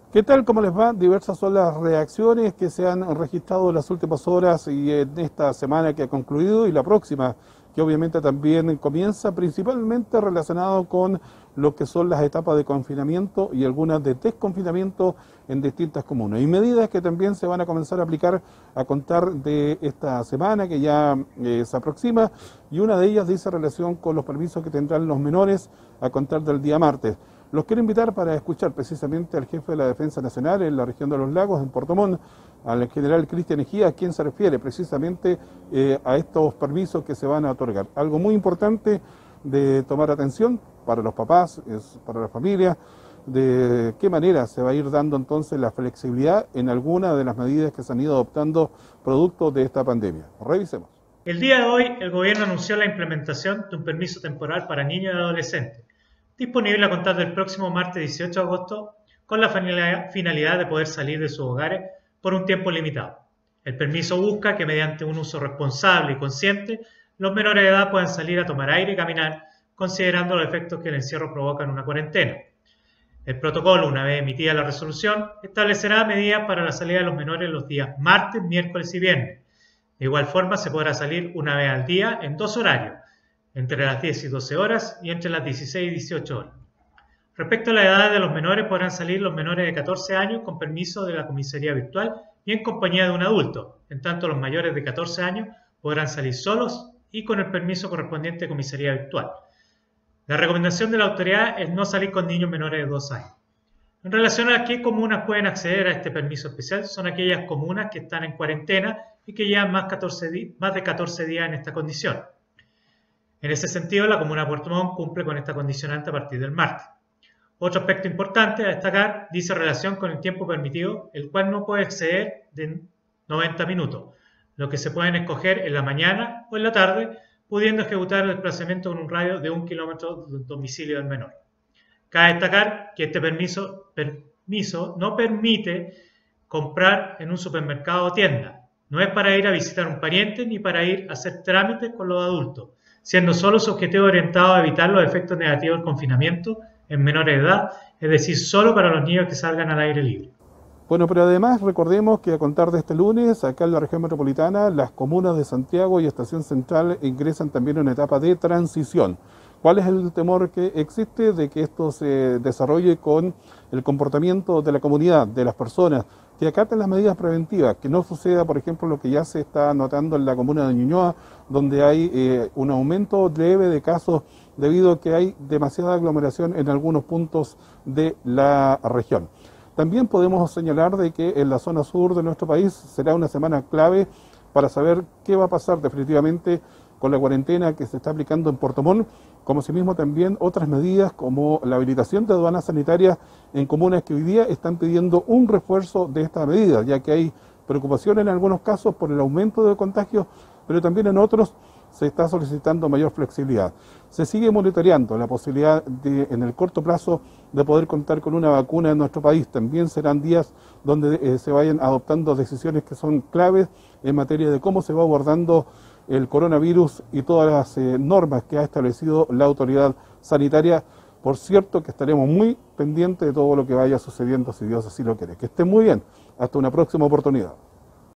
¿Qué tal? ¿Cómo les va? Diversas son las reacciones que se han registrado en las últimas horas y en esta semana que ha concluido y la próxima, que obviamente también comienza, principalmente relacionado con lo que son las etapas de confinamiento y algunas de desconfinamiento en distintas comunas. Y medidas que también se van a comenzar a aplicar a contar de esta semana que ya se aproxima, y una de ellas dice relación con los permisos que tendrán los menores a contar del día martes. Los quiero invitar para escuchar precisamente al jefe de la Defensa Nacional en la región de Los Lagos, en Puerto Montt, al general Cristian Ejía, a quien se refiere precisamente a estos permisos que se van a otorgar. Algo muy importante de tomar atención para los papás, para las familias, de qué manera se va a ir dando entonces la flexibilidad en alguna de las medidas que se han ido adoptando producto de esta pandemia. Revisemos. El día de hoy, el gobierno anunció la implementación de un permiso temporal para niños y adolescentes, disponible a contar del próximo martes 18 de agosto, con la finalidad de poder salir de sus hogares por un tiempo limitado. El permiso busca que mediante un uso responsable y consciente, los menores de edad puedan salir a tomar aire y caminar, considerando los efectos que el encierro provoca en una cuarentena. El protocolo, una vez emitida la resolución, establecerá medidas para la salida de los menores los días martes, miércoles y viernes. De igual forma, se podrá salir una vez al día en dos horarios, entre las 10 y 12 horas y entre las 16 y 18 horas. Respecto a la edad de los menores, podrán salir los menores de 14 años con permiso de la comisaría virtual y en compañía de un adulto. En tanto, los mayores de 14 años podrán salir solos y con el permiso correspondiente de comisaría virtual. La recomendación de la autoridad es no salir con niños menores de 2 años. En relación a qué comunas pueden acceder a este permiso especial, son aquellas comunas que están en cuarentena y que llevan más de 14 días en esta condición. En ese sentido, la comuna de Puerto Montt cumple con esta condicionante a partir del martes. Otro aspecto importante a destacar dice relación con el tiempo permitido, el cual no puede exceder de 90 minutos, lo que se pueden escoger en la mañana o en la tarde, pudiendo ejecutar el desplazamiento en un radio de 1 kilómetro del domicilio del menor. Cabe destacar que este permiso no permite comprar en un supermercado o tienda. No es para ir a visitar a un pariente ni para ir a hacer trámites con los adultos, siendo solo su objetivo orientado a evitar los efectos negativos del confinamiento en menores de edad, es decir, solo para los niños que salgan al aire libre. Bueno, pero además recordemos que a contar de este lunes, acá en la región metropolitana, las comunas de Santiago y Estación Central ingresan también en una etapa de transición. ¿Cuál es el temor que existe de que esto se desarrolle con el comportamiento de la comunidad, de las personas, que acaten las medidas preventivas, que no suceda, por ejemplo, lo que ya se está notando en la comuna de Ñuñoa, donde hay un aumento leve de casos debido a que hay demasiada aglomeración en algunos puntos de la región? También podemos señalar de que en la zona sur de nuestro país será una semana clave para saber qué va a pasar definitivamente con la cuarentena que se está aplicando en Puerto Montt, como asimismo también otras medidas como la habilitación de aduanas sanitarias en comunas que hoy día están pidiendo un refuerzo de estas medidas, ya que hay preocupación en algunos casos por el aumento de contagios, pero también en otros se está solicitando mayor flexibilidad. Se sigue monitoreando la posibilidad de, en el corto plazo, de poder contar con una vacuna en nuestro país. También serán días donde se vayan adoptando decisiones que son claves en materia de cómo se va abordando el coronavirus y todas las normas que ha establecido la autoridad sanitaria. Por cierto, que estaremos muy pendientes de todo lo que vaya sucediendo, si Dios así lo quiere. Que estén muy bien. Hasta una próxima oportunidad.